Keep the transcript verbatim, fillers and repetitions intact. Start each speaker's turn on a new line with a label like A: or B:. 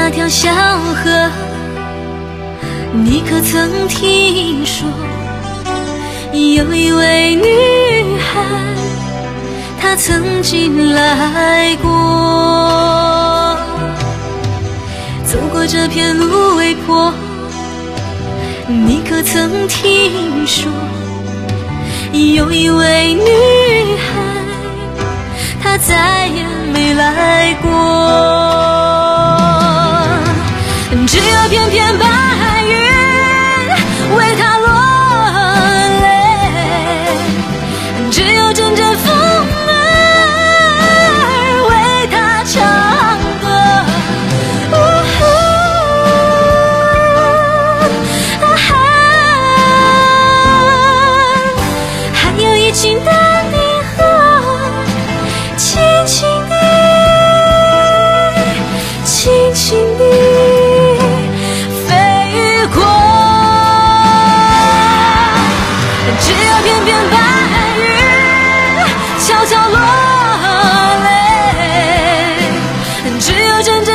A: 那条小河，你可曾听说，有一位女孩，她曾经来过。走过这片芦苇坡，你可曾听说，有一位女孩，她再也没来过。只有片片白云为她落泪，只有阵阵风儿为她唱歌。哦啊哈，还有一群丹顶鹤轻轻地轻轻地悄悄落泪，只有阵